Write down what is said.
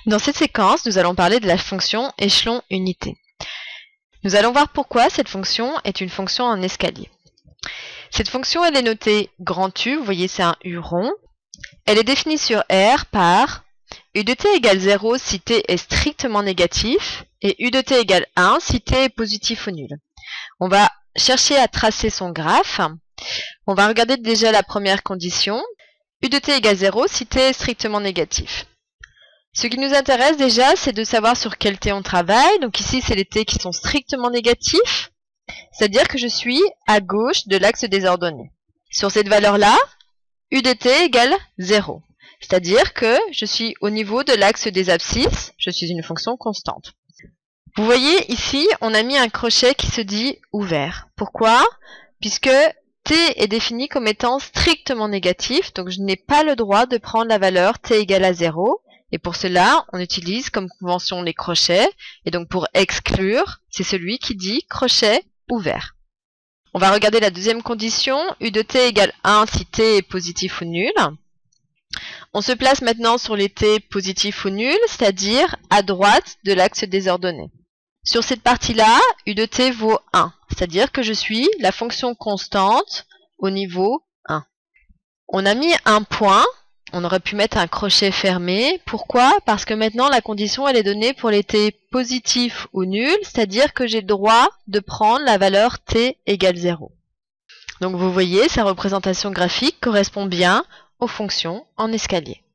Dans cette séquence, nous allons parler de la fonction échelon unité. Nous allons voir pourquoi cette fonction est une fonction en escalier. Cette fonction, elle est notée grand U, vous voyez c'est un U rond. Elle est définie sur R par U de t égale 0 si t est strictement négatif et U de t égale 1 si t est positif ou nul. On va chercher à tracer son graphe. On va regarder déjà la première condition. U de t égale 0 si t est strictement négatif. Ce qui nous intéresse déjà, c'est de savoir sur quel t on travaille. Donc ici, c'est les t qui sont strictement négatifs, c'est-à-dire que je suis à gauche de l'axe des ordonnées. Sur cette valeur-là, U de t égale 0, c'est-à-dire que je suis au niveau de l'axe des abscisses, je suis une fonction constante. Vous voyez ici, on a mis un crochet qui se dit ouvert. Pourquoi? Puisque t est défini comme étant strictement négatif, donc je n'ai pas le droit de prendre la valeur t égale à 0. Et pour cela, on utilise comme convention les crochets. Et donc pour exclure, c'est celui qui dit crochet ouvert. On va regarder la deuxième condition. U de t égale 1 si t est positif ou nul. On se place maintenant sur les t positifs ou nuls, c'est-à-dire à droite de l'axe des ordonnées. Sur cette partie-là, U de t vaut 1, c'est-à-dire que je suis la fonction constante au niveau 1. On a mis un point. On aurait pu mettre un crochet fermé. Pourquoi? Parce que maintenant la condition elle est donnée pour les t positifs ou nuls, c'est-à-dire que j'ai le droit de prendre la valeur t égale 0. Donc vous voyez, sa représentation graphique correspond bien aux fonctions en escalier.